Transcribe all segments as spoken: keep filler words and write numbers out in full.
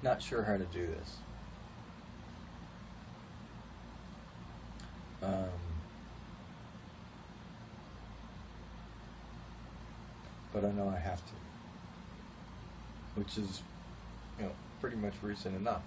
Not sure how to do this. Um, but I know I have to, which is, you know, pretty much reason enough.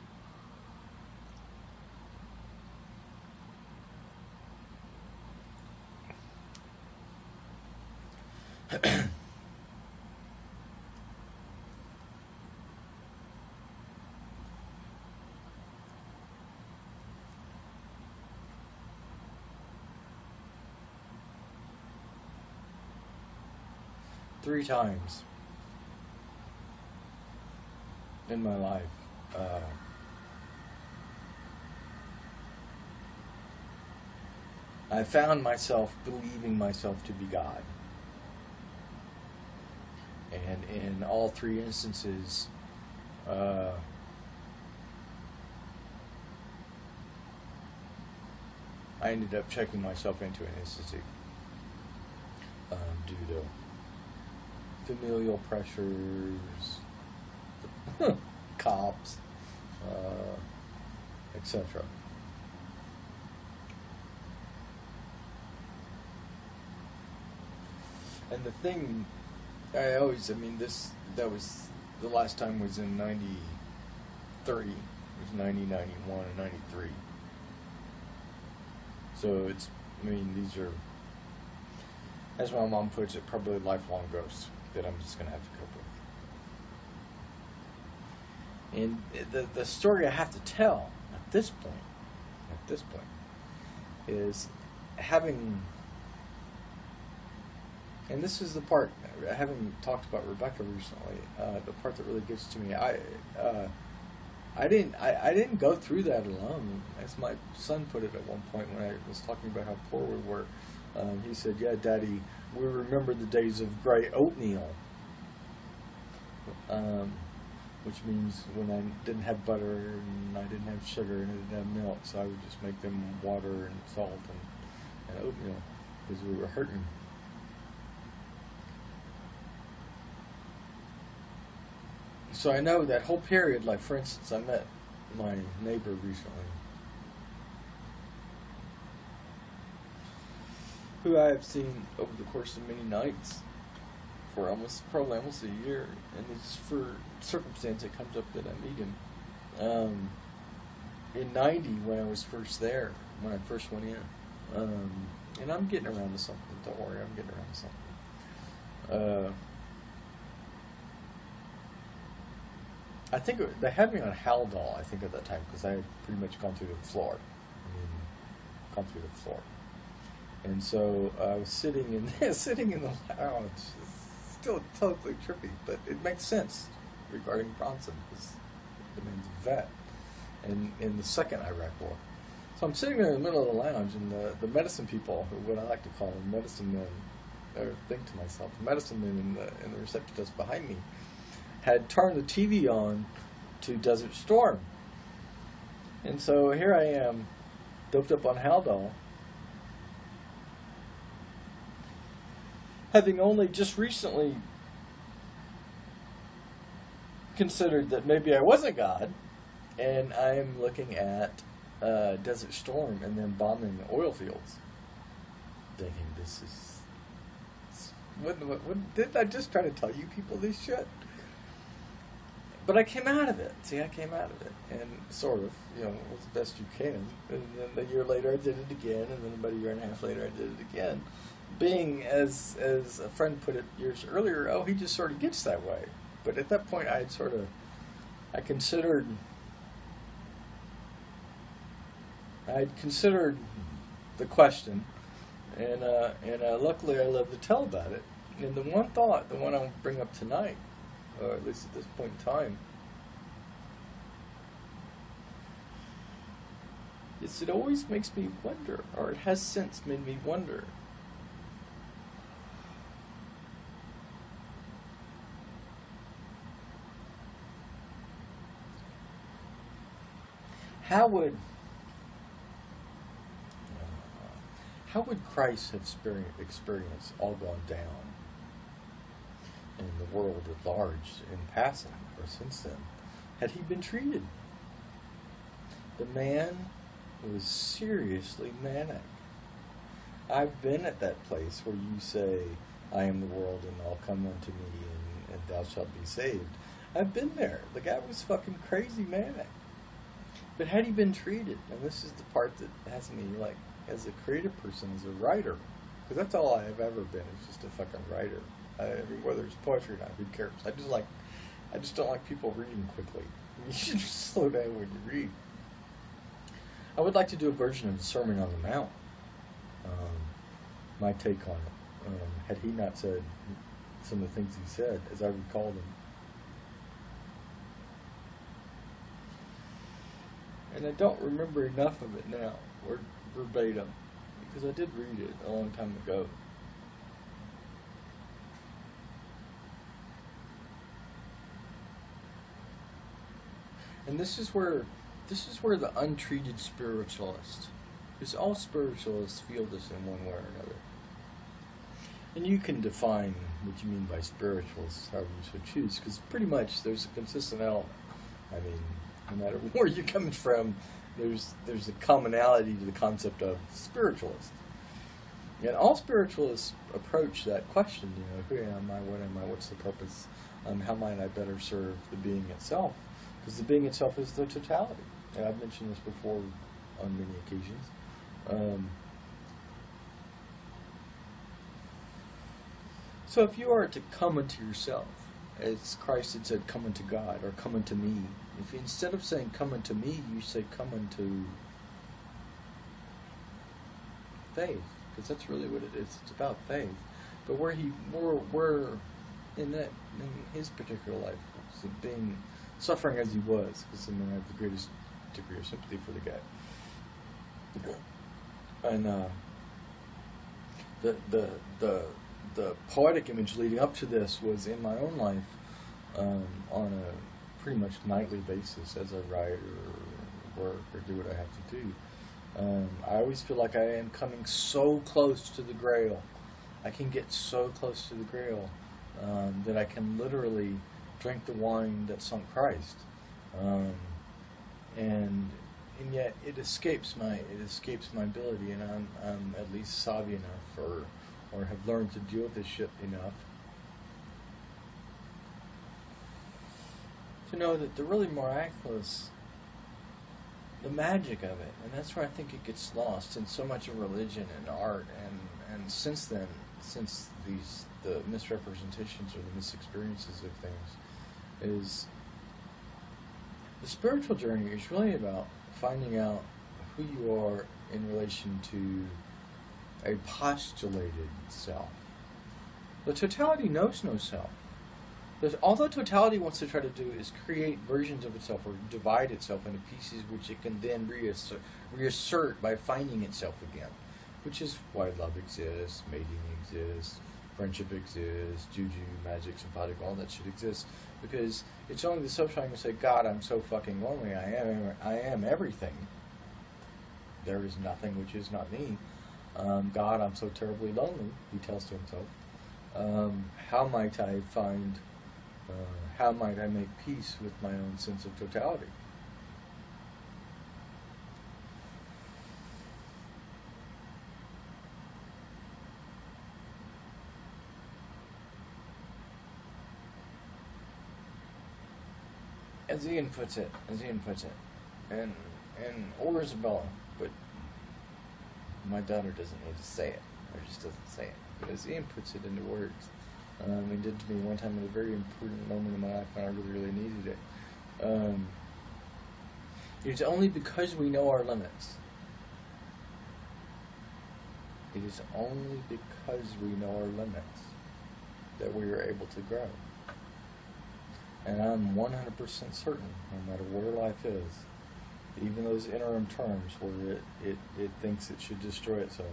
Three times in my life, uh, I found myself believing myself to be God. And in all three instances, uh, I ended up checking myself into an institute um, due to familial pressures, cops, uh, et cetera. And the thing, I always, I mean, this, that was, the last time was in ninety-three. It was ninety, ninety-one, and ninety-three. So it's, I mean, these are, as my mom puts it, probably lifelong ghosts that I'm just going to have to cope with. And the the story I have to tell at this point, at this point, is having, and this is the part, having talked about Rebecca recently, uh, the part that really gets to me. I uh, I didn't I, I didn't go through that alone. As my son put it at one point when I was talking about how poor we were, um, he said, "Yeah, Daddy, we remember the days of gray oatmeal," um, which means when I didn't have butter and I didn't have sugar and I didn't have milk, so I would just make them water and salt and, and oatmeal because we were hurting. So I know that whole period, like for instance, I met my neighbor recently, who I have seen over the course of many nights for almost, probably almost a year, and it's for circumstance it comes up that I meet him. Um, in ninety, when I was first there, when I first went in, um, and I'm getting around to something, don't worry, I'm getting around to something. Uh, I think it, they had me on Haldol, I think, at that time, because I had pretty much gone through the floor. I mean, gone through the floor. And so I was sitting in sitting in the lounge. It's still totally trippy, but it makes sense regarding Bronson, because the man's a vet, and in the second Iraq War. So I'm sitting there in the middle of the lounge, and the, the medicine people, who what I like to call them medicine men, or think to myself, the medicine men in the, in the reception desk behind me, had turned the T V on to Desert Storm. And so here I am, doped up on Haldol, having only just recently considered that maybe I wasn't God, and I'm looking at uh, Desert Storm and then bombing the oil fields, thinking this is... What, what, what, didn't I just try to tell you people this shit? But I came out of it. See, I came out of it, and sort of, you know, as best you can. And then a year later, I did it again, and then about a year and a half later, I did it again. Being, as as a friend put it years earlier, oh, he just sort of gets that way. But at that point, I had sort of, I considered, I had considered the question, and uh, and uh, luckily, I love to tell about it. And the one thought, the one I'll bring up tonight, or at least at this point in time, is it always makes me wonder, or it has since made me wonder, how would how would Christ have experienced all gone down in the world at large in passing, or since then? had he been treated? The man was seriously manic. I've been at that place where you say, I am the world and all come unto me and, and thou shalt be saved. I've been there. The guy was fucking crazy manic. But had he been treated, and this is the part that has me, like, as a creative person, as a writer, because that's all I have ever been, is just a fucking writer. I, I mean, whether it's poetry or not, who cares? I just like, I just don't like people reading quickly. You should just slow down when you read. I would like to do a version of the Sermon on the Mount. Um, my take on it. Um, had he not said some of the things he said, as I recall them. And I don't remember enough of it now, or verbatim, because I did read it a long time ago. And this is where, this is where the untreated spiritualist, because all spiritualists feel this in one way or another. And you can define what you mean by spiritualists, however you so choose, because pretty much there's a consistent element. I mean, no matter where you're coming from, there's there's a commonality to the concept of spiritualist. And all spiritualists approach that question, you know, who am I, what am I, what's the purpose, um, how might I better serve the being itself? Because the being itself is the totality. And I've mentioned this before on many occasions. Um, so if you are to come unto yourself, as Christ had said, come unto God, or come unto me, if you, instead of saying come unto me, you say come unto faith, because that's really what it is. It's about faith. But where he, where, where in that, in his particular life, so being suffering as he was, because I mean, I have the greatest degree of sympathy for the guy. And uh, the the the the poetic image leading up to this was in my own life, um, on a pretty much nightly basis as I write or work or do what I have to do. Um, I always feel like I am coming so close to the Grail. I can get so close to the Grail um, that I can literally drink the wine that sunk Christ, um, and and yet it escapes my it escapes my ability, and I'm I'm at least savvy enough, or or have learned to deal with this shit enough to know that the really miraculous, the magic of it, and that's where I think it gets lost in so much of religion and art, and and since then, since these the misrepresentations or the misexperiences of things, is the spiritual journey is really about finding out who you are in relation to a postulated self. The totality knows no self. There's, all the totality wants to try to do is create versions of itself or divide itself into pieces which it can then reassert, reassert by finding itself again, which is why love exists, mating exists, friendship exists, juju, magic, simpatico, all that shit exists, because it's only the self trying to say, God, I'm so fucking lonely, I am I am everything. There is nothing which is not me. Um, God, I'm so terribly lonely, he tells to himself. Um, how might I find, uh, how might I make peace with my own sense of totality? As Ian puts it, as Ian puts it, and and or Isabella, but my daughter doesn't need to say it, or just doesn't say it. But as Ian puts it into words, um, he did to me one time at a very important moment in my life when I really, really needed it. Um, it is only because we know our limits. It is only because we know our limits that we are able to grow. And I'm one hundred percent certain, no matter where life is, even those interim terms where it, it, it thinks it should destroy itself,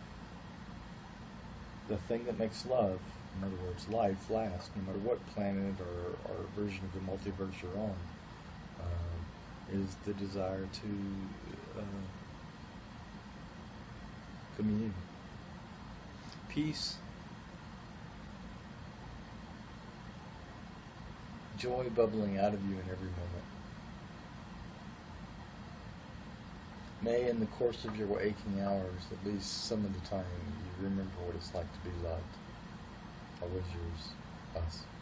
the thing that makes love, in other words, life, last, no matter what planet or, or version of the multiverse you're on, uh, is the desire to uh, commune. Peace, joy bubbling out of you in every moment. may in the course of your waking hours, at least some of the time, you remember what it's like to be loved. Always yours, us.